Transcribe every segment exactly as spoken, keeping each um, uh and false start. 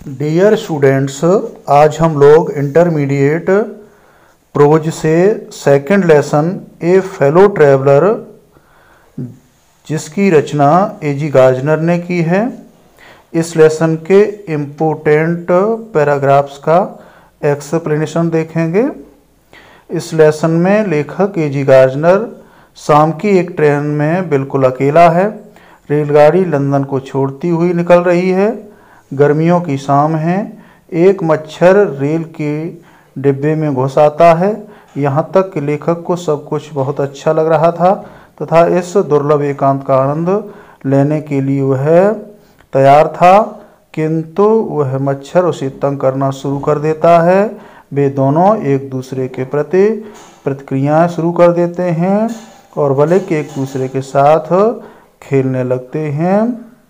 Dear students, आज हम लोग इंटरमीडिएट प्रोज से सेकंड लेसन ए फेलो ट्रैवलर जिसकी रचना ए जी गार्जनर ने की है, इस लेसन के इम्पोर्टेंट पैराग्राफ्स का एक्सप्लेनेशन देखेंगे। इस लेसन में लेखक ए जी गार्जनर शाम की एक ट्रेन में बिल्कुल अकेला है। रेलगाड़ी लंदन को छोड़ती हुई निकल रही है। गर्मियों की शाम है। एक मच्छर रेल के डिब्बे में घुस आता है। यहाँ तक कि लेखक को सब कुछ बहुत अच्छा लग रहा था तथा इस दुर्लभ एकांत का आनंद लेने के लिए वह तैयार था, किंतु वह मच्छर उसे तंग करना शुरू कर देता है। वे दोनों एक दूसरे के प्रति प्रतिक्रियाएं शुरू कर देते हैं और भले कि एक दूसरे के साथ खेलने लगते हैं।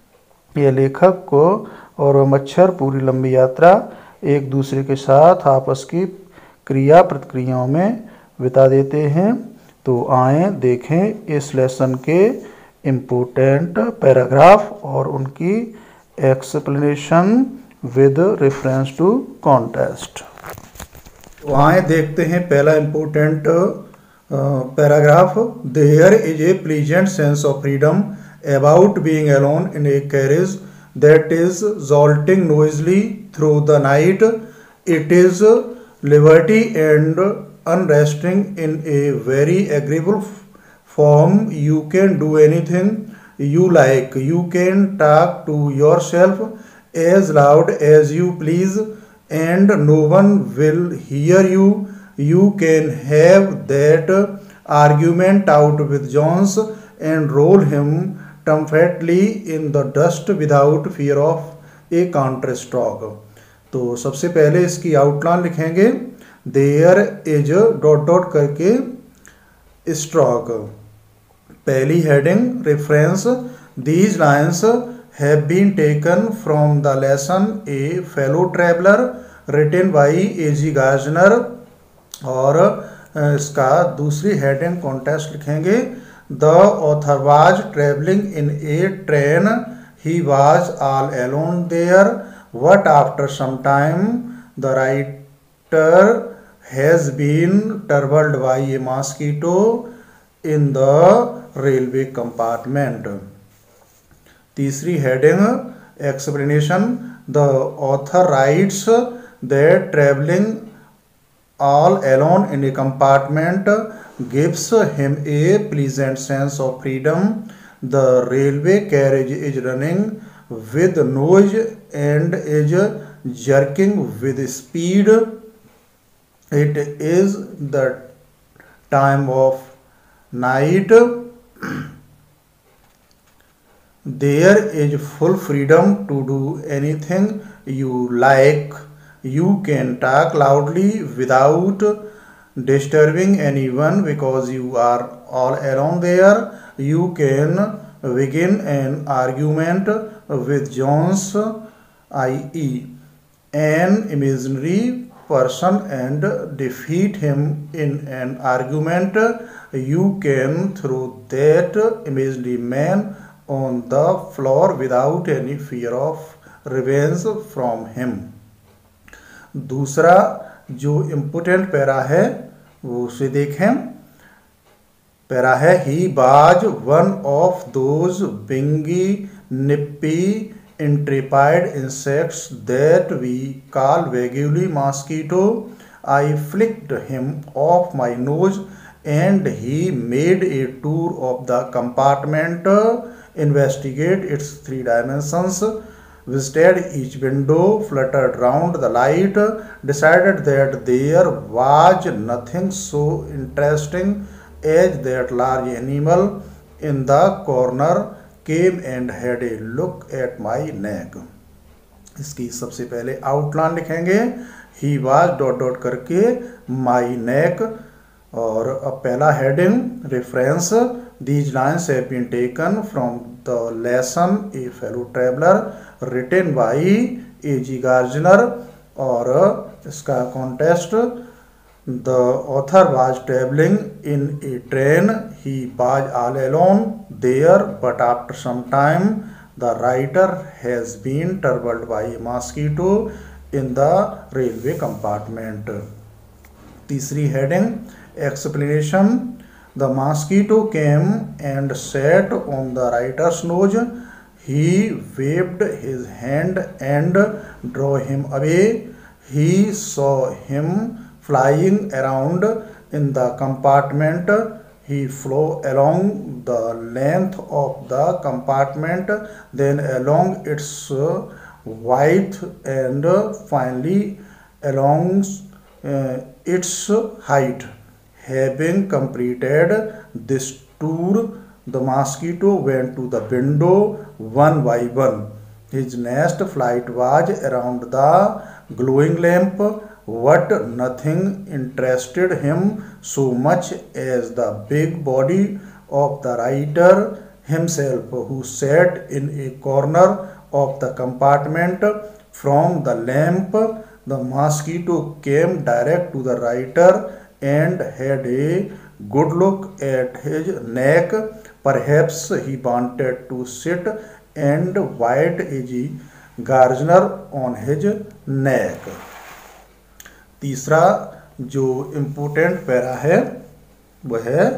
यह लेखक को और वह मच्छर पूरी लंबी यात्रा एक दूसरे के साथ आपस की क्रिया प्रतिक्रियाओं में बिता देते हैं। तो आए देखें इस लेसन के इम्पोर्टेंट पैराग्राफ और उनकी explanation with reference to context. तो आए देखते हैं पहला important paragraph. There is a pleasant sense of freedom about being alone in a carriage that is jolting noisily through the night. It is liberty and unrestrained in a very agreeable form. You can do anything you like. You can talk to yourself as loud as you please and no one will hear you. You can have that argument out with Jones and roll him triumphantly in the dust without fear of a counter stroke. तो सबसे पहले इसकी outline लिखेंगे। There is dot dot करके stroke. पहली heading reference. These lines have been taken from the lesson A fellow traveller written by A G Gardiner. और इसका दूसरी हेडिंग कॉन्टेक्स्ट लिखेंगे। The author was traveling in a train. He was all alone there. But after some time, the writer has been troubled by a mosquito in the railway compartment. तीसरी heading explanation. The author writes that traveling all alone in a compartment gives him a pleasant sense of freedom. The railway carriage is running with noise and is jerking with speed. It is the time of night. There is full freedom to do anything you like. You can talk loudly without disturbing anyone because you are all alone there. You can begin an argument with Jones, that is an imaginary person, and defeat him in an argument. You can throw that imaginary man on the floor without any fear of revenge from him. दूसरा जो important para है वो उसे देखें। Para है ही बाज one of those बिंगी nippy intrepid insects that we call vaguely mosquito. I flicked him off my nose and he made a tour of the compartment, investigate its three dimensions, visited each window, fluttered round the light, decided that there was nothing so interesting as that large animal in the corner, came and had a look at my neck. इसकी सबसे पहले outline लिखेंगे। he was dot dot करके my neck। और अब पहला heading reference. These lines have been taken from the lesson A Fellow Traveler written by A G Garjner। और इसका context. The author was traveling in a train. He was all alone there, but after some time the writer has been troubled by a mosquito in the railway compartment. तीसरी heading explanation. The mosquito came and sat on the writer's nose. He waved his hand and drew him away. He saw him flying around in the compartment. He flew along the length of the compartment, then along its width, and finally along uh, its height. Having completed this tour, the mosquito went to the window one by one. His next flight was around the glowing lamp, but nothing interested him so much as the big body of the writer himself, who sat in a corner of the compartment. From the lamp, the mosquito came direct to the writer and had a good look at his neck. Perhaps he wanted to sit and bite A G Gardner on his neck. तीसरा जो important para है वह है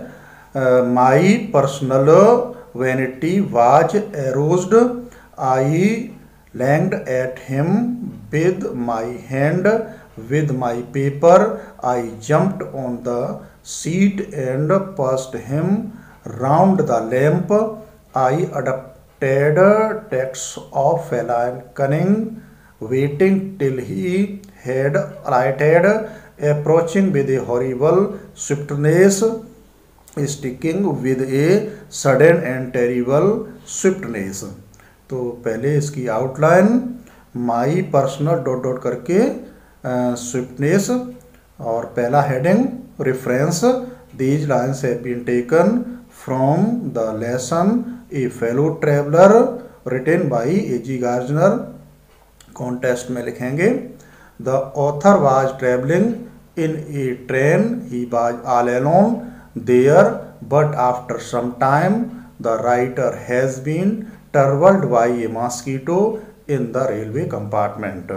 my personal vanity was aroused. I lunged at him with my hand with my paper. I jumped on the seat and passed him round the lamp. I adopted tactics of feline cunning, waiting till he had alighted, approaching with a horrible swiftness, sticking with a sudden and terrible swiftness. तो पहले इसकी outline my personal dot dot करके swiftness uh, और पहला heading reference. These lines have been taken from the lesson A fellow traveller written by A G Gardiner. Context में लिखेंगे the author was travelling in a train. He was all alone there, but after some time the writer has been troubled by a mosquito in the railway compartment.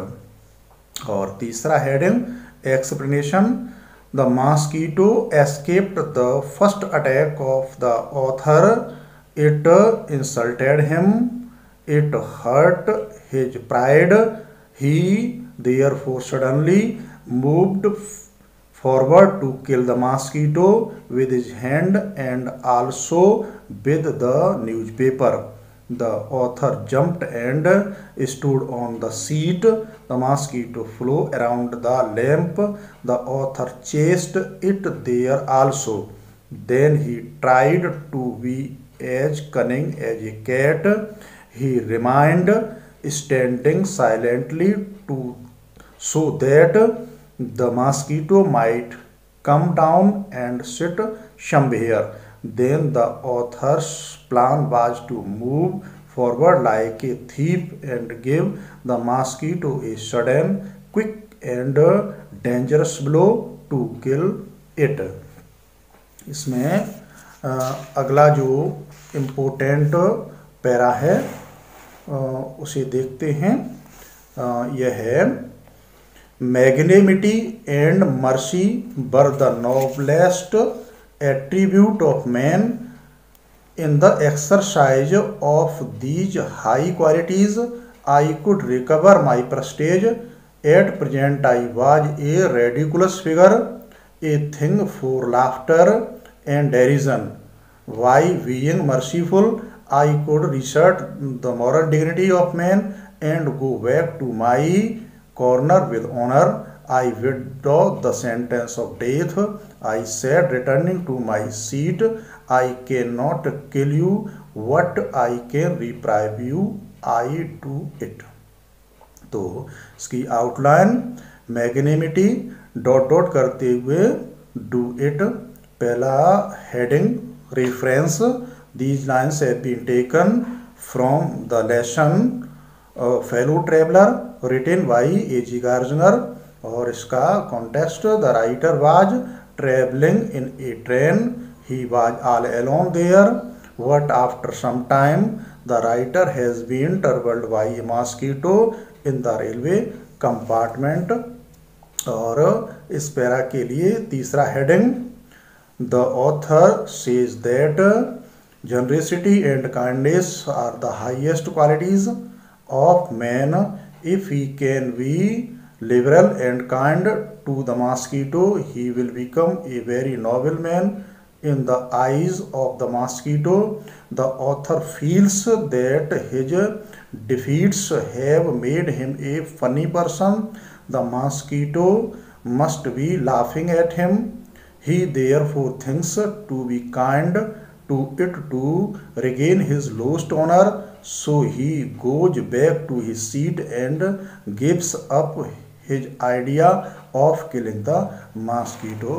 और तीसरा heading explanation. The mosquito escaped the first attack of the author. It insulted him, it hurt his pride. He therefore suddenly moved forward to kill the mosquito with his hand and also with the newspaper. The author jumped and stood on the seat. The mosquito flew around the lamp. The author chased it there also. Then he tried to be as cunning as a cat. He remained standing silently to so that the mosquito might come down and sit somewhere. Then the author's plan was to move forward like a thief and give the mosquito a sudden, quick and dangerous blow to kill it. इसमें अगला जो important para है उसे देखते हैं। यह है magnanimity and mercy were the noblest attribute of man. In the exercise of these high qualities, I could recover my prestige. At present I was a ridiculous figure, a thing for laughter and derision. Why, being merciful, I could reassert the moral dignity of man and go back to my corner with honor. I withdraw the sentence of death. I said, returning to my seat, I cannot kill you. What I can deprive you, I do it. तो इसकी outline मैग्नेमिटी dot dot करते हुए do it. पहला heading reference. These lines have been taken from the lesson fellow traveller written by A G Gardiner. और इसका context the writer was travelling in a train. He was all alone there, but after some time the writer has been troubled by a mosquito in the railway compartment. और इस para के लिए तीसरा heading, the author says that generosity and kindness are the highest qualities of man. If he can be liberal and kind to the mosquito, he will become a very noble man in the eyes of the mosquito. The author feels that his defeats have made him a funny person. The mosquito must be laughing at him. He therefore thinks to be kind to it to regain his lost honor. So he goes back to his seat and gives up his idea of killing the mosquito।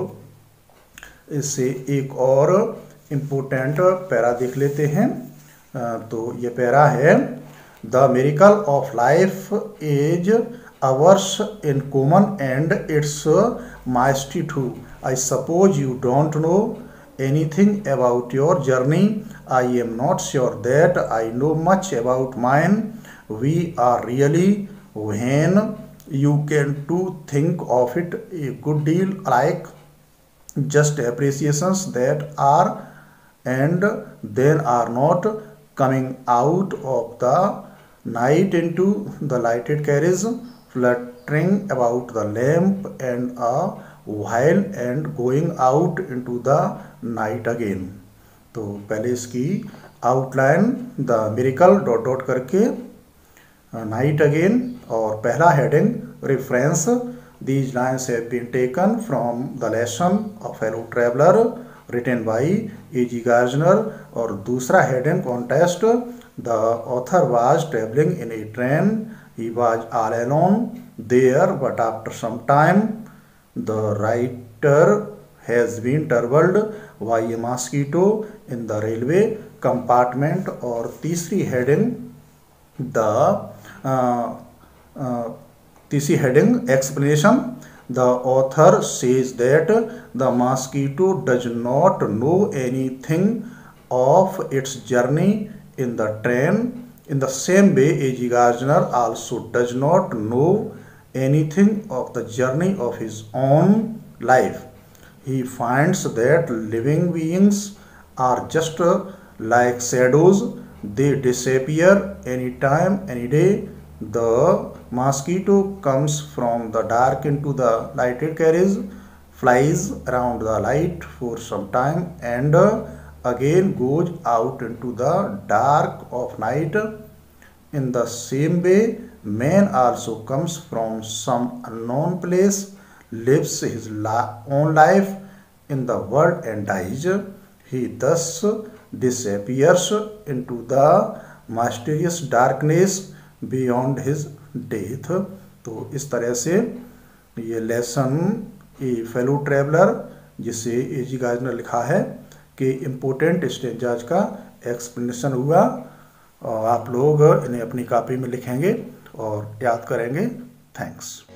इससे एक और important para देख लेते हैं। तो ये para है, the miracle of life is ours in common and its mystery too. I suppose you don't know anything about your journey. I am not sure that I know much about mine. We are really when you can to think of it a good deal like just appreciations that are and then are not coming out of the night into the lighted carriage, fluttering about the lamp and a while and going out into the night again। तो पहले इसकी outline, the miracle dot dot करके night again, और पहला heading reference, these lines have been taken from the lesson of fellow traveller written by A G Gardiner. और दूसरा heading contest, the author was travelling in a train, he was all alone there but after some time the writer has been turbuled by a mosquito in the railway compartment। और तीसरी heading, the तीसरी heading explanation, the author says that the mosquito does not know anything of its journey in the train. In the same way A G Gardiner also does not know anything of the journey of his own life. He finds that living beings are just like shadows. They disappear anytime, any day. The mosquito comes from the dark into the lighted carriage, flies around the light for some time, and again goes out into the dark of night. In the same way, man also comes from some unknown place, lives his own life in the world and dies. He thus disappears into the mysterious darkness beyond his death। तो इस तरह से ये lesson ए fellow traveller, जिसे ए G गार्जनर लिखा है, कि important stanzas का एक्सप्लेनेशन हुआ। और आप लोग इन्हें अपनी कॉपी में लिखेंगे और याद करेंगे। थैंक्स।